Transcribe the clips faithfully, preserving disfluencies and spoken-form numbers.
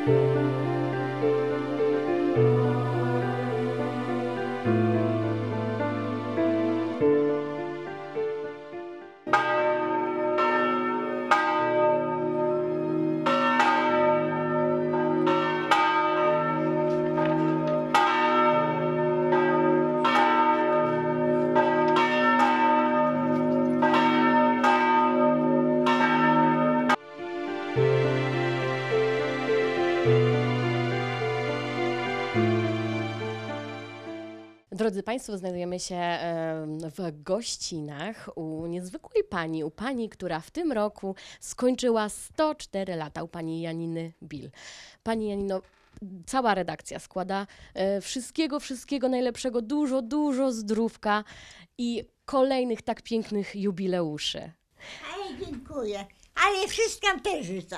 Drodzy Państwo, znajdujemy się w gościnach u niezwykłej pani, u pani, która w tym roku skończyła sto cztery lata, u pani Janiny Bil. Pani Janino, cała redakcja składa wszystkiego, wszystkiego najlepszego, dużo, dużo zdrówka i kolejnych tak pięknych jubileuszy. Ale dziękuję, ale wszystkim też życzę.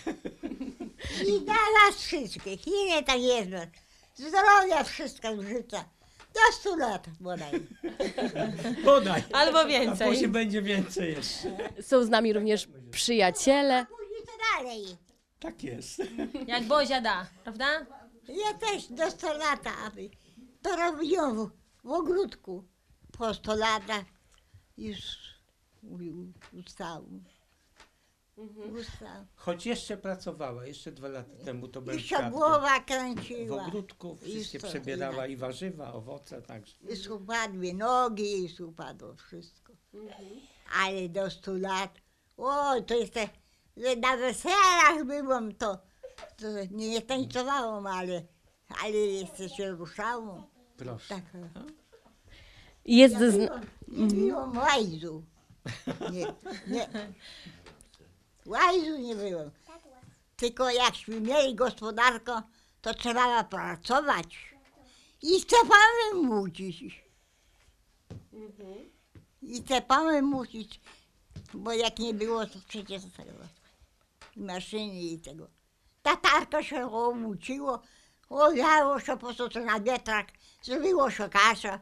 I dla nas wszystkich, ile tak jest, zdrowia wszystkim życzę. Do stu lat bodaj. Bodaj. Albo A więcej. później będzie więcej jeszcze. Są z nami również przyjaciele. A później to dalej. Tak jest. Jak Bozia da, prawda? Ja też do stu lat, aby to robiłam w, w ogródku. Po stu latach już ustałem. Ustałem. Choć jeszcze pracowała, jeszcze dwa lata temu to byłem Jeszcze świadkiem. głowa W kręciła. ogródku wszystkie I co, przebierała i i warzywa, owoce, także. I upadły nogi, i upadło wszystko. Ale do stu lat, o, to jeszcze, że na weselach byłam, to, to nie, nie tańcowałam, ale, ale jeszcze się ruszałam. Proszę. Tak. Jest Ja z... byłam, nie byłam łajzu. Nie, nie. Łajzu nie byłam. Tylko jakśmy mieli gospodarkę, to trzeba pracować. I chcemy musić. I chcemy musić, bo jak nie było, to przecież tego maszyny i tego. Tatarka się omuciło, owiało się po prostu na wiatrak, zrobiło się kasza.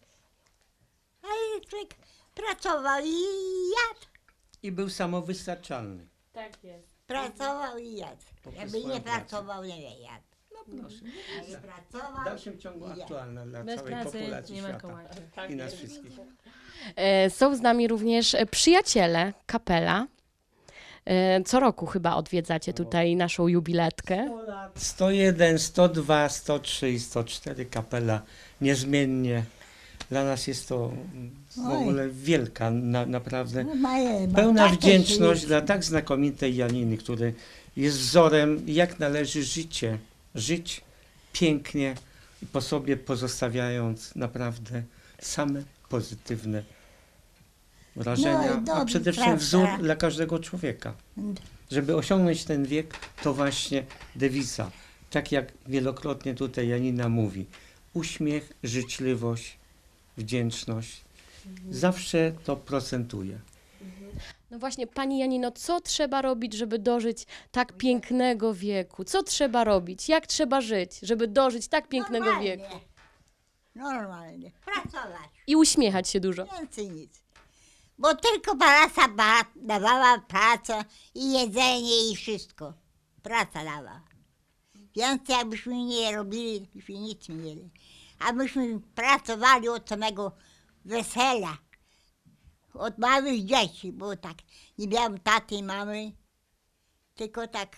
A człowiek pracował i jadł. I był samowystarczalny. Tak jest. Pracował i jadł. Poprzez Jakby swoją nie pracę. pracował, nie jadł. No proszę. Ale W pracował dalszym ciągu i jadł. aktualna dla Bez całej pracy populacji nie ma świata. kołaka. I nas wszystkich. E, Są z nami również przyjaciele kapela. E, Co roku chyba odwiedzacie tutaj naszą jubiletkę. sto jeden, sto dwa, sto trzy i sto cztery kapela niezmiennie. Dla nas jest to w Oj. ogóle wielka, na, naprawdę No, maje- ma pełna takie wdzięczność życie. dla tak znakomitej Janiny, który jest wzorem, jak należy życie, żyć pięknie i po sobie pozostawiając naprawdę same pozytywne wrażenia, No i a dobrze, przede wszystkim prawda. wzór dla każdego człowieka. Mm. Żeby osiągnąć ten wiek, to właśnie dewiza, tak jak wielokrotnie tutaj Janina mówi, uśmiech, życzliwość, wdzięczność, zawsze to procentuje. No właśnie, pani Janino, co trzeba robić, żeby dożyć tak pięknego wieku? Co trzeba robić? Jak trzeba żyć, żeby dożyć tak pięknego Normalnie. wieku? Normalnie. Pracować. I uśmiechać się dużo. Więcej nic. Bo tylko praca ba- dawała pracę i jedzenie i wszystko. Praca dawała. Więcej jakbyśmy nie robili, byśmy nic nie mieli. A myśmy pracowali od samego wesela. Od małych dzieci, bo tak nie miałam taty i mamy. Tylko tak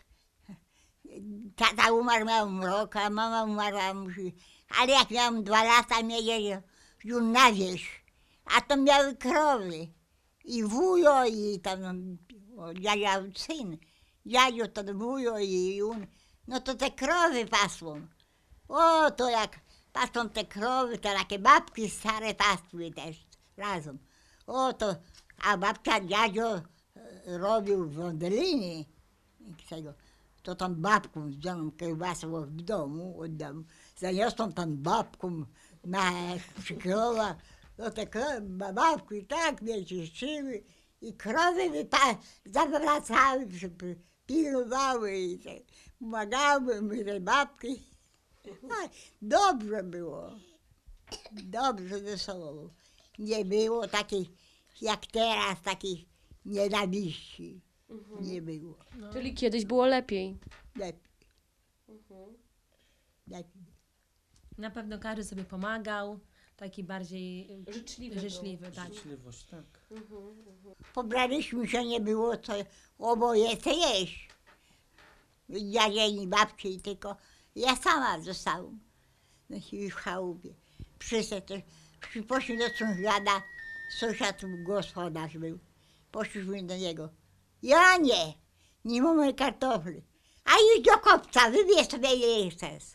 tata umarł, miałem rok, a mama umarła. musi- Ale jak miałam dwa lata, mieli już na wieś. A to miały krowy. I wujo, i tam o, dziadzia syn. Dziadzio to wujo i on. No to te krowy pasłą. O, to jak pasą te krowy, to takie babki stare pasły też razem. O, to, a babcia dziadzio e, robił wądeliny. i tego. To tam babką wziąłem kiełbasę w domu, oddam. Zaniosłam tam babką na przykrowa. No te krowy, babki tak mnie cieszyły i krowy wypa- zawracały, żeby pilnowały i te, pomagały mi te babki. Aj, dobrze było. Dobrze, wesoło. Nie było takich, jak teraz, takich nienawiści. Nie było. Czyli kiedyś było lepiej. Lepiej. Lepiej. Na pewno każdy sobie pomagał. Taki bardziej y, Życzliwy życzliwy, tak. Życzliwość, tak. Pobraliśmy się, nie było co oboje chce jeść. Dziadzia i babci, i tylko ja sama zostałam no, i w chałupie. Przyszedł też, poszliśmy do sąsiada, sąsiad gospodarz był. Poszliśmy do niego. Janie, nie mamy kartofli. A idź do kopca, wybierz sobie ile chcesz.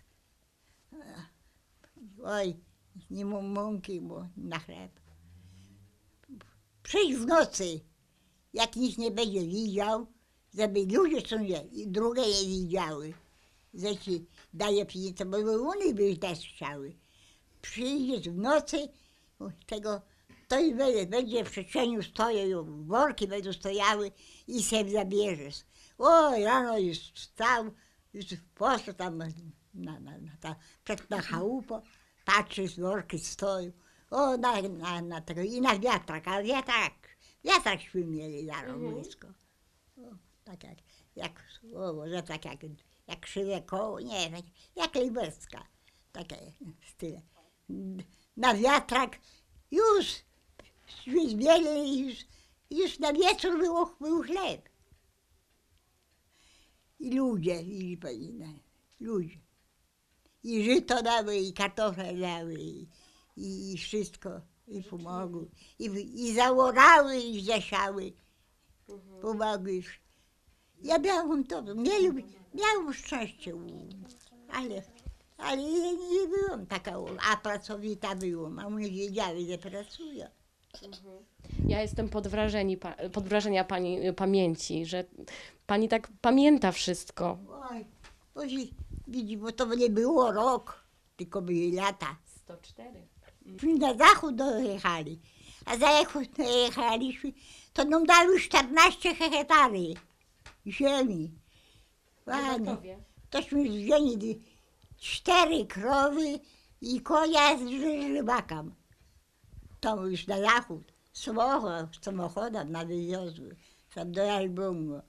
Oj, nie mam mąki, bo na chleb. Przyjdź w nocy, jak nikt nie będzie widział, żeby ludzie są nie, i drugie nie widziały, że ci daje pieniądze, bo Unii by też chciały. Przyjdziesz w nocy, tego, to i będzie, będzie w przestrzeniu stoją, worki będą stojały i sobie zabierzesz. O, rano już wstał, już poszedł tam na, na, na, ta, przed na chałupę, patrzy, worki stoją. O, na, na, na tego, i na wiatrak, a wiatrak, wiatrakszśmy mieli zaraz blisko. O, tak jak, jak, o, może tak jak, jak krzywe koło, nie, tak, jak liberska, takie style. Na wiatrak już zmieli, już, już na wieczór było, był chleb. I ludzie, i, i ludzie. I żyto dały, i kartofle dały, i, i, i wszystko, i pomogły. I, i załorały, i zasiały. Pomogły. Ja miałam to, miałam, miałam szczęście, ale, ale ja nie byłam taka, a pracowita byłam, a one wiedziały, że pracuję. Ja jestem pod, wrażeni, pa- pod wrażenia pani y, pamięci, że pani tak pamięta wszystko. Oj, oj, widzi, bo to nie było rok, tylko były lata. sto cztery. Na zachód dojechali, a za zachód dojechaliśmy, to nam dały czternaście hektary ziemi. Ładnie. Tośmy wzięli cztery krowy i konia z ry- rybakam. To już na zachód, samochód, samochodem nawywiozły, tam do Elbląga.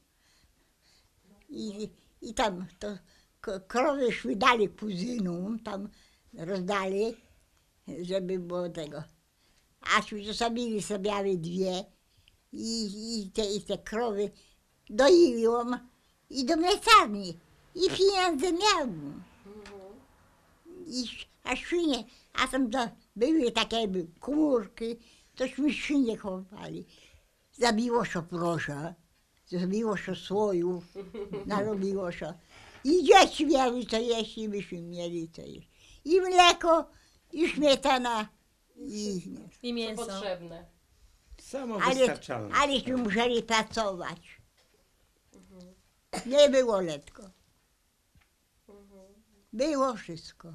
I, I tam to k- krowy szły dali kuzynom, tam rozdali, żeby było tego. Aśmy zostawili sobie dwie i, i, te, i te krowy doiłam i do mleczarni. I pieniądze miałam. I a świnie, a tam to były takie by komórki, tośmy świnie chowali. Zabiło się proszę, zabiło się słojów, narobiło się. I dzieci miały co jeść, i myśmy mieli co jeść. I mleko, i śmietana, i I mięso. Potrzebne. Samo ale, wystarczalne. aleśmy musieli pracować. Nie było letko. Było wszystko.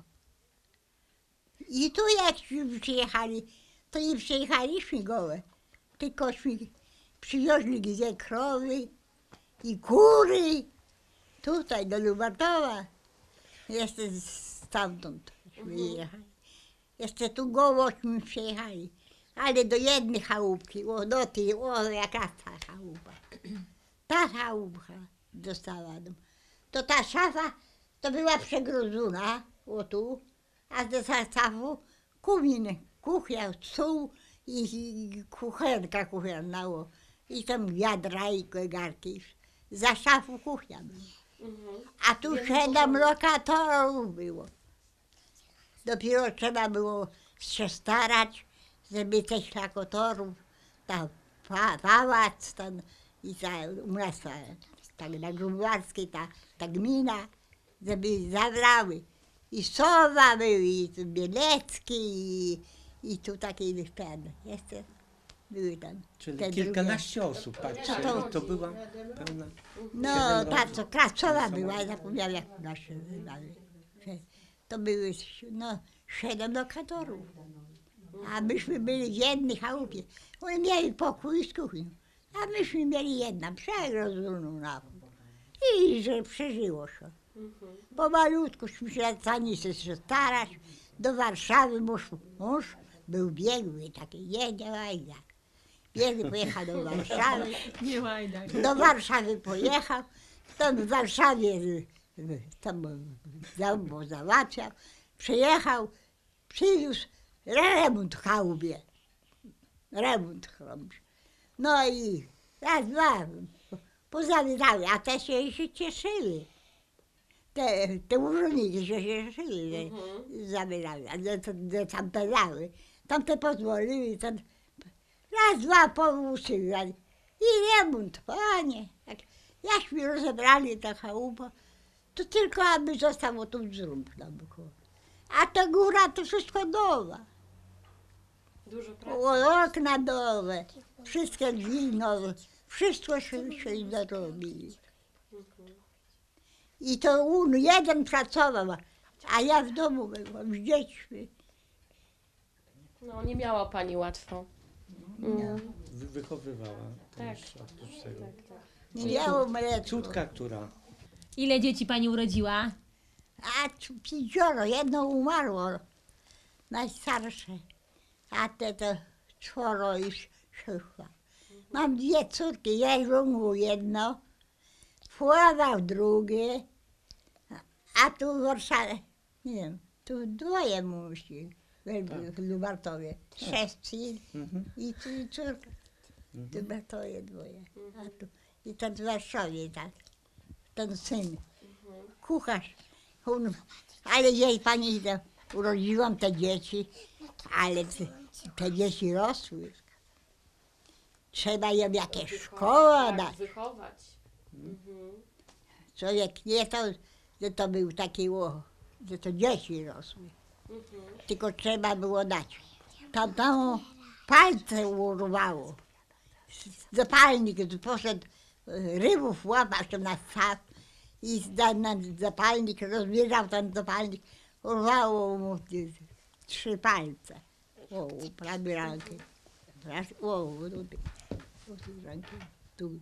I tu jakśmy przyjechali, to nie przyjechaliśmy gołe, tylkośmy przywiozli gdzie krowy i kury. Tutaj do Lubartowa. Jeszcze stamtąd żeśmy jechali. Jeszcze tu gołośmy przyjechali. Ale do jednej chałupki, o do tej, o jaka ta chałupa. Ta chałupa dostała. To ta szafa to była przegrodzona, o tu, a do zastawu kumin, kuchnia, stół i, i kuchenka kuchenna. O. I tam wiadra i garki. Za szafu kuchnia była. A tu siedem lokatorów było. Dopiero trzeba było się starać, żeby tych lokatorów, ta pa, pałac, ten, i ta, u nas ta, tak na Grunwaldzkiej, ta, ta gmina, żeby zabrały. I Sowa był, i tu Bielecki, i, i tu takie ten, jeszcze były tam. Czyli te kilkanaście osób, patrzcie, to- to była pełna... No, Siedem ta rodzin. co Kracowa była, zapomniałam jak ona się nazywały. To były no, siedem lokatorów. A myśmy byli w jednej chałupie. Oni mieli pokój z kuchnią, a myśmy mieli jedną przegrodzzoną na i że przeżyło się. Pomalutkuśmy się na stanicy się starać. Do Warszawy mąż, mąż był biegły, taki jedzie łajda. Biegły pojechał do Warszawy. Nie łajdak. Do Warszawy pojechał, to w Warszawie tam za- załatwiał, przyjechał, przywiózł remont w chałupie. Remont robił. No i raz, dwa, pozawierały, a te się, się cieszyły. Te, te urzędniki się cieszyły, że zabierały, a te, te tam pedały. Tamte pozwoliły, tam raz, dwa połuszyły. I remont, panie. Jak, jakśmy rozebrali tę chałupę, to tylko aby zostało tu zrób tam było. A ta góra to wszystko nowa. Dużo O, okna nowe, wszystkie drzwi nowe, wszystko się, się zarobili. I to on jeden pracował, a ja w domu byłam z dziećmi. No, nie miała pani łatwo. Mm. Wy- Wychowywała Tak. też oprócz tego. Tak, tak. Nie miało mleka. Córka, która Ile dzieci pani urodziła? A c- pięcioro, jedno umarło, najstarsze, a te to czworo już przyszło. Mam dwie córki, Jerzungu jedno, Pława drugie, a tu w Warszawie, nie wiem, tu dwoje musi, w Lubartowie, sześć syn mhm. i tu i córka, w Lubartowie dwoje, a tu i ten w Warszawie, tak, ten syn, kucharz. On, ale jej pani to urodziłam te dzieci, ale te, te dzieci rosły. Trzeba ją jakieś szkoła Tak, dać. wychować. Mhm. Człowiek nie to, że to był taki, o, że to dzieci rosły. Tylko trzeba było dać. Tam, tam palce urwało. Zapalnik poszedł, e, rybów łapać na staw i za- na zapalnik rozbierał ten zapalnik, urwało mu t- trzy palce. O, prawie rękę. Raz, o, tutaj, o, tu rękę, tu.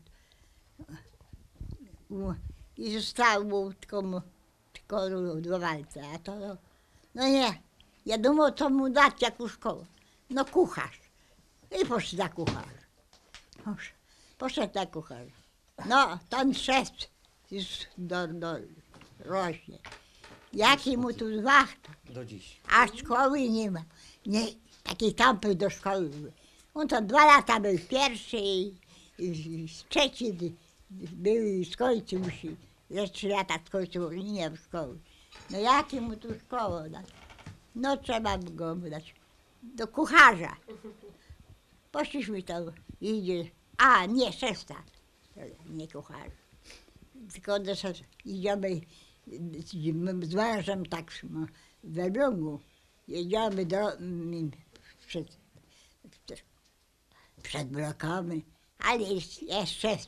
U- I zostało mu tylko, mu- tylko dwa palce, a to, no, no nie. Ja думał, co mu dać, jaką szkołę. No kucharz. I poszedł za kucharz. Poszedł, poszedł za kucharz. No, ten szef już do, do, rośnie. Jaki mu tu zwacht, do dziś. a szkoły nie ma. Nie, takiej tampy do szkoły były. On to dwa lata był pierwszy i, i, i trzeci d- był i skończył musi. Ze trzy lata skończył i nie miał szkoły. No jakie mu tu szkołę dać? No trzeba by go dać do kucharza. Poszliśmy tam, idzie, a nie, szefta, nie kucharza. Tylko do szefta. Idziemy z- z mężem tak w Elblągu. Jedziemy do, mm, przed, przed blokami, ale jest, jest szef.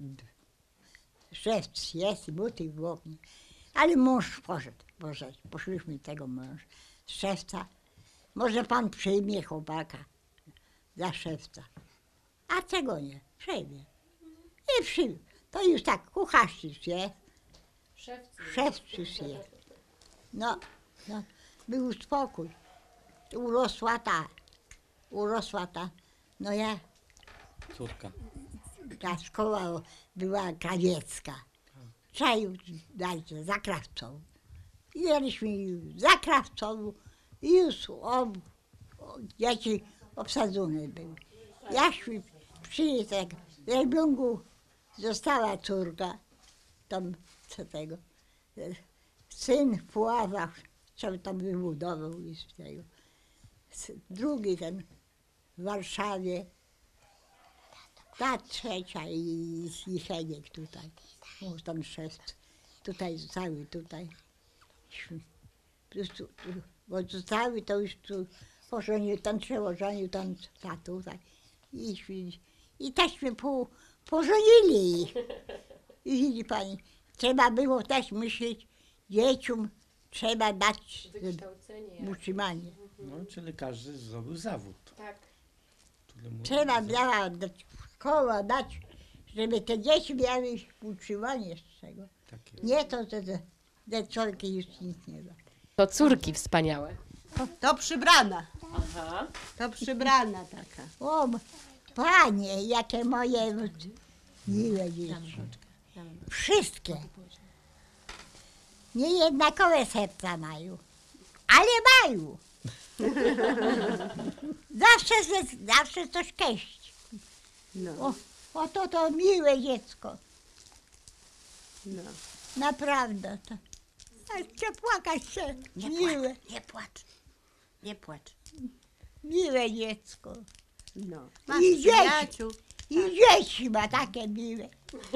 Szef jest, buty w oknie. Ale mąż poszedł, poszedł. Poszliśmy tego męża, szefca. Może pan przyjmie chłopaka za szefca. A czego nie? Przyjmie. I przyjmie. To już tak, kucharz już jest, Szewcy. szef już jest. No, no, był spokój. Urosła ta, urosła ta, no ja, Córka. ta szkoła była krawiecka. Trzeba dać za krawcą. I jeliśmy za krawcą i już ob, o, dzieci obsadzone były. Jaśmy przyjechali tak, w Elblągu została córka, tam co tego, e, syn w Puławach, co tam wybudował i z tego. S- Drugi ten w Warszawie, ta trzecia i, i Heniek tutaj, o, tam sześć, tutaj zostały, tutaj. Śmy- po prostu, tu, bo zostały to już tu, pożenił, ten przełożenił, ten ta tutaj. I, szli- i teśmy po, pożenili ich. I widzi pani, trzeba było też myśleć, dzieciom trzeba dać Wykształcenie. jak- utrzymanie. No, czyli każdy zrobił zawód. Tak. który mu- Trzeba było dać szkołę dać, żeby te dzieci miały utrzymanie z tego. Takie. Nie to, że te, te córki już nic nie da. To córki wspaniałe. To przybrana, Aha. to przybrana taka. O, m- panie, jakie moje miłe dzieci. Wszystkie. Niejednakowe serca mają, ale mają. Zawsze, ze- zawsze coś keść. No, O, o to to miłe dziecko. no. Naprawdę. To. A chcę płakać się. Nie Miłe, płacz, nie płacz. Nie płacz. miłe dziecko. No. I Masz dzieci. przyjaciół. I dzieci ma takie miłe.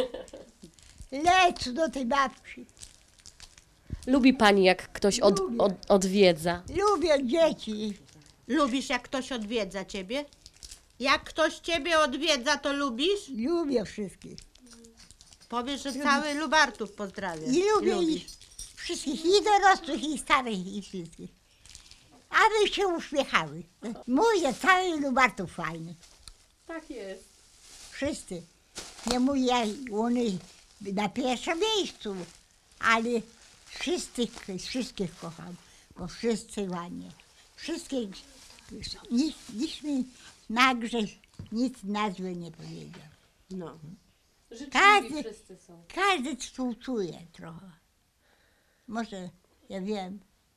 Lec do tej babci. Lubi pani, jak ktoś od, Lubię. od, odwiedza. Lubię dzieci. Lubisz, jak ktoś odwiedza ciebie? Jak ktoś ciebie odwiedza, to lubisz? Lubię wszystkich. Powiesz, że cały Lubartów pozdrawia. I lubię Lubisz. ich wszystkich, i dorosłych, i starych, i wszystkich. Aby się uśmiechały. Mówię, cały Lubartów fajny. Tak jest. Wszyscy. Nie mówię, oni na pierwszym miejscu, ale wszystkich, wszystkich kocham, bo wszyscy ładnie. Wszystkich, nikt, nikt mi na grzech nic na złe nie powiedział. No. Każdy- wszyscy są. Każdy współczuje trochę. Może, ja wiem.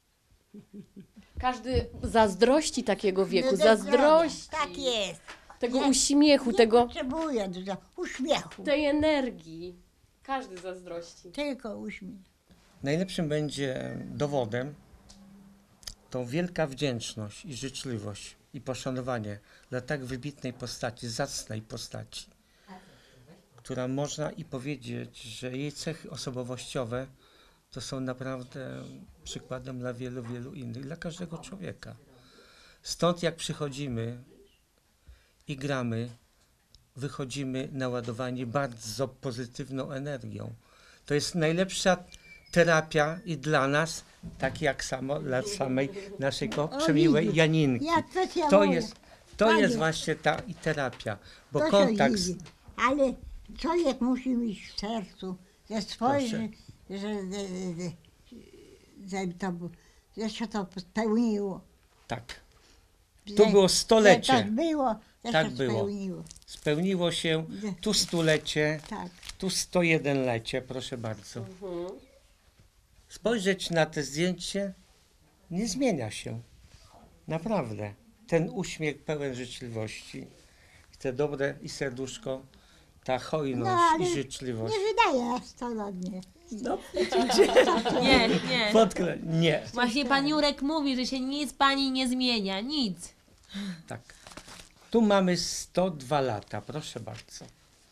Każdy zazdrości takiego wieku, No, zazdrości Tak jest. tego Nie- uśmiechu, Nie tego, potrzebuję dużo uśmiechu. tej energii. Każdy zazdrości. Tylko uśmiech. Najlepszym będzie dowodem tą wielka wdzięczność i życzliwość i poszanowanie dla tak wybitnej postaci, zacnej postaci, która można i powiedzieć, że jej cechy osobowościowe to są naprawdę przykładem dla wielu, wielu innych, dla każdego człowieka. Stąd jak przychodzimy i gramy, wychodzimy naładowani bardzo pozytywną energią. To jest najlepsza terapia i dla nas, tak jak samo dla samej naszej ko- przemiłej widzisz, Janinki. ja coś ja To mówię. jest, to Panie, jest właśnie ta i terapia, bo to się kontakt, z, widzi. Ale człowiek musi mieć w sercu, że spojrzy, że, że, że, że, to, że się to spełniło. tak, Że, tu było Że stolecie, tak było, że Tak się było. spełniło. spełniło się, tu stulecie, Tak. tu sto jeden lecie, proszę bardzo. Spojrzeć na te zdjęcie, nie zmienia się. Naprawdę. Ten uśmiech pełen życzliwości, i te dobre i serduszko, ta hojność No, ale i życzliwość. Nie wydaje nas sto lat, nie. No, Nie, nie. podkle... Nie. Właśnie pan Jurek mówi, że się nic pani nie zmienia, nic. Tak. Tu mamy sto dwa lata, proszę bardzo.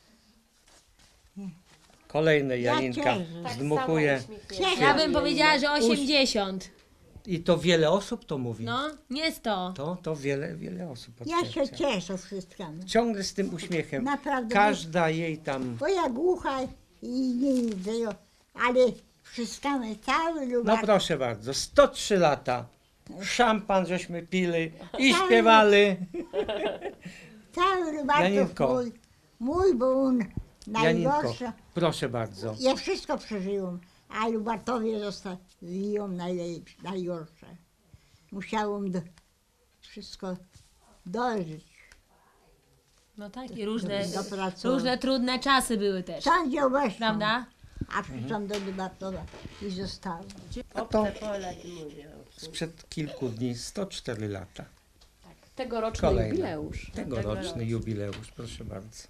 Kolejne Ja Janinka cieszę. Tak zdmuchuje. Cieszę Ja bym się. powiedziała, że osiemdziesiąt. I to wiele osób to mówi. No, nie sto. To, to wiele, wiele osób Ja się potwierdza. cieszę wszystkim. Ciągle z tym uśmiechem. Naprawdę. Każda jej tam... Bo ja głucha i nie widzę, ale wszystkami cały No Lubartów. proszę bardzo, sto trzy lata. Szampan żeśmy pili i śpiewali. Cały Lubartów Janinko. mój, mój, bo on Janinko, najgorszy. proszę bardzo. Ja wszystko przeżyłam, a Lubartowie zostawiłam najlepsze, najgorsze. Musiałam do, wszystko dożyć. No tak, i różne, Dopracować. różne trudne czasy były też. Wszędzie obeszłam, Prawda? a przyszłam do Lubartowa i zostałam. A to sprzed kilku dni, sto cztery lata. Tegoroczny Kolejne. jubileusz. Tegoroczny jubileusz, proszę bardzo.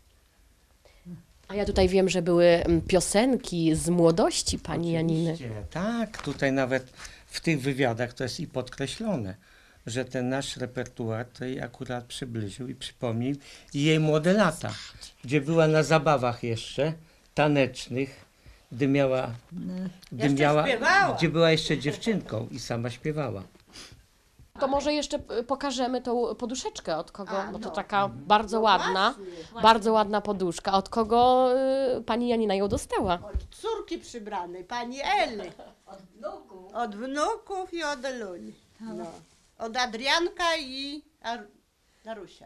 A ja tutaj wiem, że były mm, piosenki z młodości pani Janiny. Oczywiście, tak, tutaj nawet w tych wywiadach to jest i podkreślone, że ten nasz repertuar to jej akurat przybliżył i przypomniał jej młode lata, gdzie była na zabawach jeszcze tanecznych, gdy miała, gdy Jeszcze miała śpiewała. gdzie była jeszcze dziewczynką i sama śpiewała. To może jeszcze y, pokażemy tą poduszeczkę od kogo, A, bo to no. taka bardzo ładna, bardzo ładna poduszka. Od kogo y, pani Janina ją dostała? Od córki przybranej, pani Eli. Od wnuków. Od wnuków i od Eluni. No. Od Adrianka i Ar- Darusia.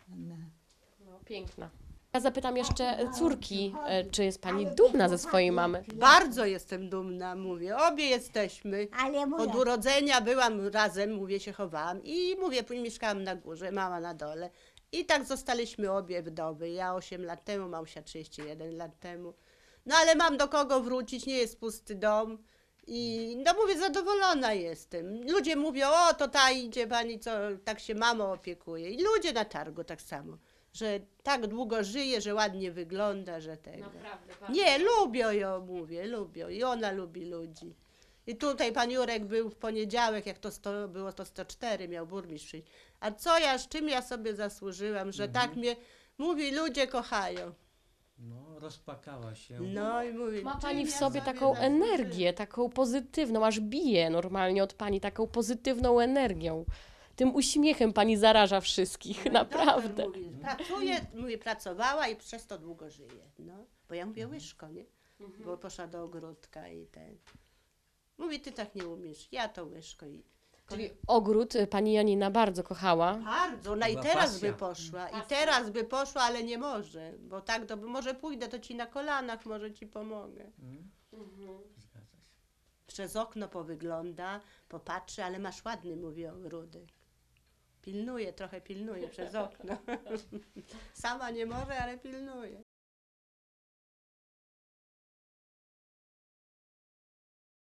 No, piękna. Ja zapytam jeszcze córki, y, czy jest pani dumna ze swojej mamy? Bardzo jestem dumna, mówię. Obie jesteśmy. Ale mówię, Od urodzenia byłam razem, mówię, się chowałam i mówię, później mieszkałam na górze, mama na dole. I tak zostaliśmy obie wdowy. Ja osiem lat temu, Małsia trzydzieści jeden lat temu. No ale mam do kogo wrócić, nie jest pusty dom. I no mówię, zadowolona jestem. Ludzie mówią, o to ta idzie pani, co tak się mamą opiekuje. I ludzie na targu tak samo, że tak długo żyje, że ładnie wygląda, że tego. Naprawdę, Nie, lubią ją, mówię, lubią. I ona lubi ludzi. I tutaj pan Jurek był w poniedziałek, jak to sto, było to sto cztery, miał burmistrz przyjść. A co ja, z czym ja sobie zasłużyłam, że tak mnie, mówi, ludzie kochają. No, rozpakała się. No i mówi, Ma czym pani w ja sobie taką zasłużyłam? energię, taką pozytywną, aż bije normalnie od pani taką pozytywną energią. Tym uśmiechem pani zaraża wszystkich, naprawdę. Doktor mówi, pracuje, mówi, pracowała i przez to długo żyje. No, bo ja mówię łyżko, nie? Bo poszła do ogródka i ten. Mówi, ty tak nie umiesz, ja to łyżko. I Czyli ogród y, pani Janina bardzo kochała. bardzo, no i Była teraz pasja. by poszła, i teraz by poszła, ale nie może, bo tak, to by, może pójdę, to ci na kolanach, może ci pomogę. Zgadza się. Przez okno powygląda, popatrzy, ale masz ładny, mówi ogródek. Pilnuje, trochę pilnuje przez okno. Sama nie może, ale pilnuje.